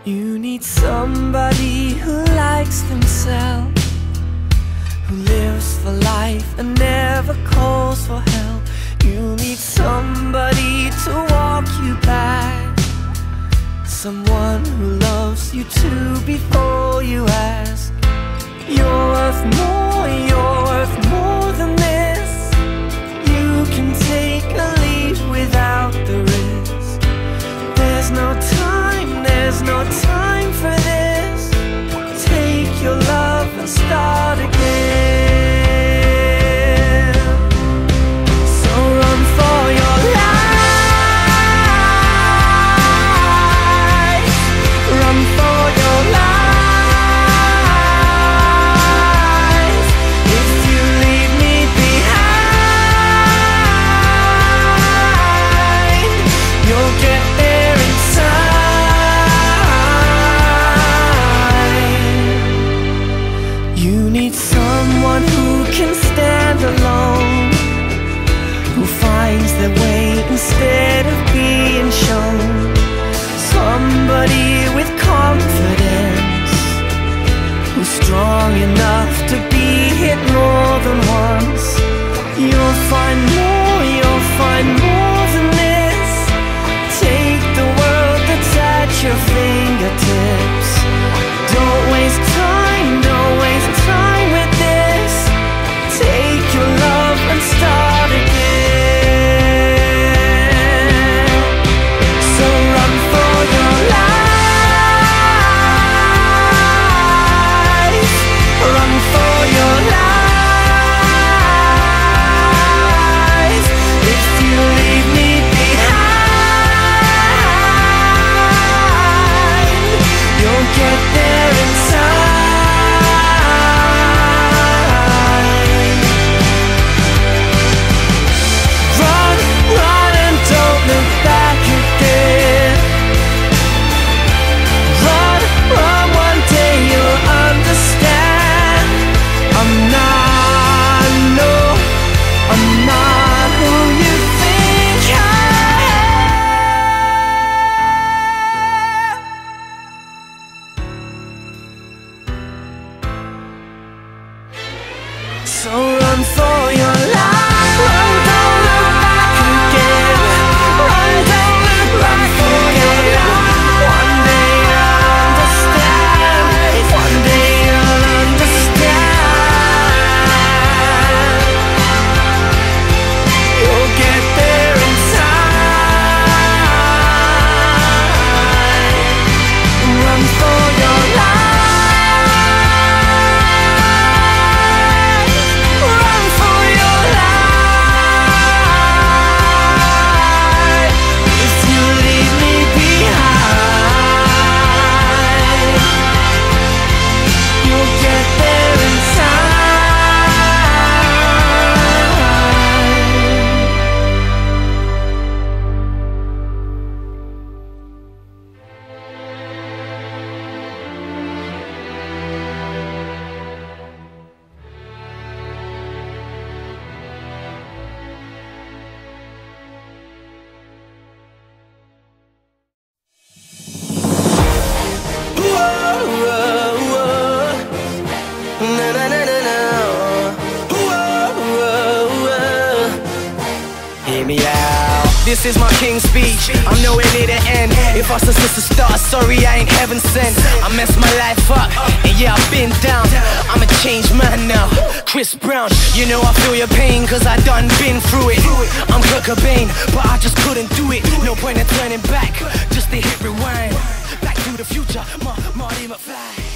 You need somebody who likes themselves, who lives for life and never calls for help. You need somebody to walk you back, someone who loves you too before you ask. You're worth more than this. You can take a leap without the risk. There's no time for this. Take your love and start again. So run for your life, run for your life. If you leave me behind, you'll get there in time. You need someone who can stand alone, who finds their way instead of being shown. Somebody with confidence, who's strong enough to be hit more than once. You'll find more than this. Take the world that's at your fingertips. Don't waste time with this. Take your love and start again. So run for your life, run for your life. If you leave me behind, you'll get there in time. Run and don't look back again. Run, one day you'll understand. I'm not who you think I am. So run for your life. Run, don't look back again. Run, don't look back again. One day you'll understand. One day you'll understand. You'll get there in time. Run for your life. Run for your life. If you leave me behind, you'll get there in time. Hear me out. This is my king's speech. I'm nowhere near the end. If I was to start, sorry, I ain't heaven sent. I messed my life up, and yeah, I've been down. I'm a changed man now. Chris Brown, you know I feel your pain, cause I done been through it. I'm Kurt Cobain, but I just couldn't do it. No point in turning back, just to hit rewind. Back to the future, Marty McFly.